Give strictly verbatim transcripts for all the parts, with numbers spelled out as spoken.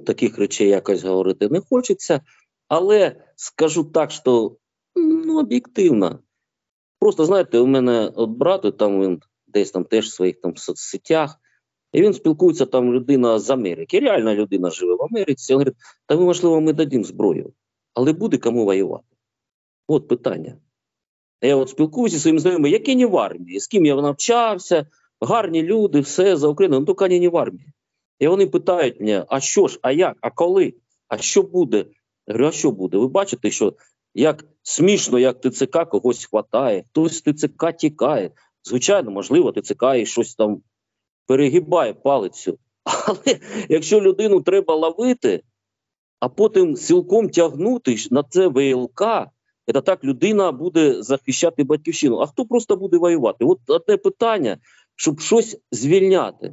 таких речей якось говорити не хочеться, але скажу так, що ну, об'єктивно. Просто, знаєте, у мене от брат, там він десь там теж в своїх там соцсетях, і він спілкується, там людина з Америки, реальна людина живе в Америці, він говорить, та ми, можливо, ми дадим зброю, але буде кому воювати. От питання. Я от спілкуюся зі своїми знайомими, які не в армії, з ким я навчався, гарні люди, все за Україну, ну тільки вони не в армії. І вони питають мене, а що ж, а як, а коли, а що буде? Я говорю, а що буде? Ви бачите, що як смішно, як ТЦК когось хватає, хтось з ТЦК тікає. Звичайно, можливо, ТЦК і щось там перегибає палицю. Але якщо людину треба ловити, а потім силком тягнути на це ВЛК, це так людина буде захищати батьківщину. А хто просто буде воювати? От одне питання, щоб щось звільняти.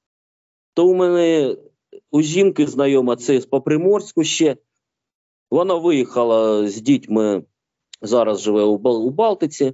То у мене у жінки знайома, це по Приморську ще, вона виїхала з дітьми, зараз живе у, Бал у Балтиці,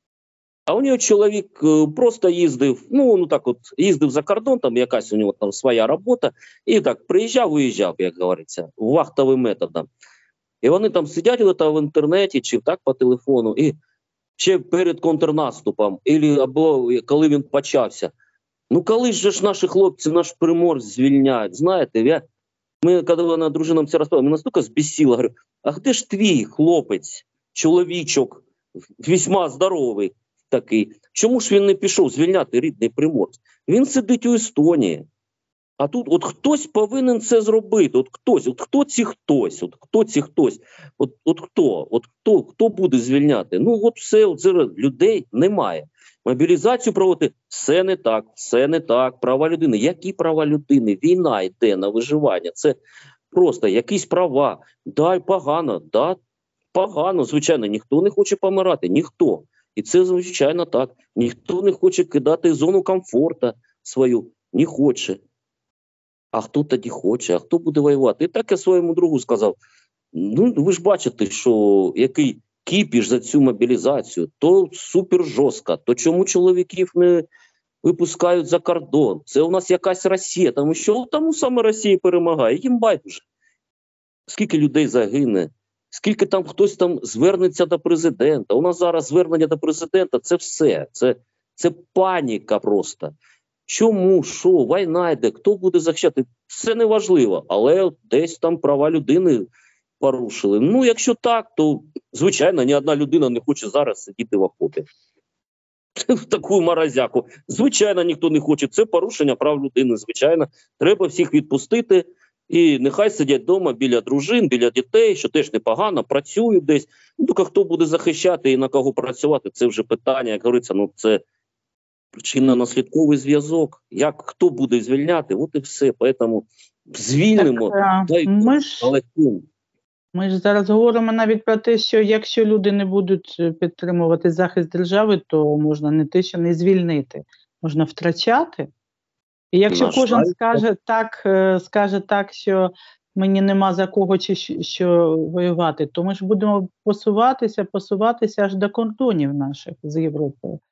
а у нього чоловік просто їздив, ну, ну так от, їздив за кордон, там якась у нього там своя робота, і так приїжджав, виїжджав, як говориться, вахтовим методом. І вони там сидять в інтернеті, чи так по телефону, і ще перед контрнаступом, або коли він почався. Ну коли ж наші хлопці, наш Приморськ звільняють, знаєте, я, ми, коли вона дружинам це розповіла, мене настільки збісило, говорю, а де ж твій хлопець, чоловічок, весьма здоровий такий, чому ж він не пішов звільняти рідний Приморськ? Він сидить у Естонії. А тут от хтось повинен це зробити, от хтось, от хто ці хтось, от хто ці хтось, от, от хто, от хто, хто буде звільняти? Ну от все, от зараз людей немає. Мобілізацію проводити, все не так, все не так, права людини. Які права людини? Війна йде на виживання, це просто якісь права. Да, погано, да, погано, звичайно, ніхто не хоче помирати, ніхто. І це, звичайно, так. Ніхто не хоче кидати зону комфорту свою, не хоче. А хто тоді хоче, а хто буде воювати? І так я своєму другу сказав, ну ви ж бачите, що який кіпіш за цю мобілізацію, то супер жорстко, то чому чоловіків не випускають за кордон? Це у нас якась Росія, тому що тому саме Росія перемагає, їм байдуже. Скільки людей загине, скільки там хтось там звернеться до президента. У нас зараз звернення до президента – це все, це, це паніка просто. Чому, що, війна йде, хто буде захищати? Це не важливо, але десь там права людини порушили. Ну, якщо так, то, звичайно, ні одна людина не хоче зараз сидіти в окопі. В таку морозяку. Звичайно, ніхто не хоче. Це порушення прав людини, звичайно. Треба всіх відпустити і нехай сидять вдома біля дружин, біля дітей, що теж непогано, працюють десь. Ну, тільки хто буде захищати і на кого працювати, це вже питання, як говориться, ну, це причинно-наслідковий зв'язок. Як, хто буде звільняти, от і все. Тому звільнимо. Так, дай, ми, ж, але... ми ж зараз говоримо навіть про те, що якщо люди не будуть підтримувати захист держави, то можна не те, що не звільнити, можна втрачати. І якщо Наш кожен жаль, скаже так, скаже так, що мені нема за кого чи що воювати, то ми ж будемо посуватися, посуватися аж до кордонів наших з Європою.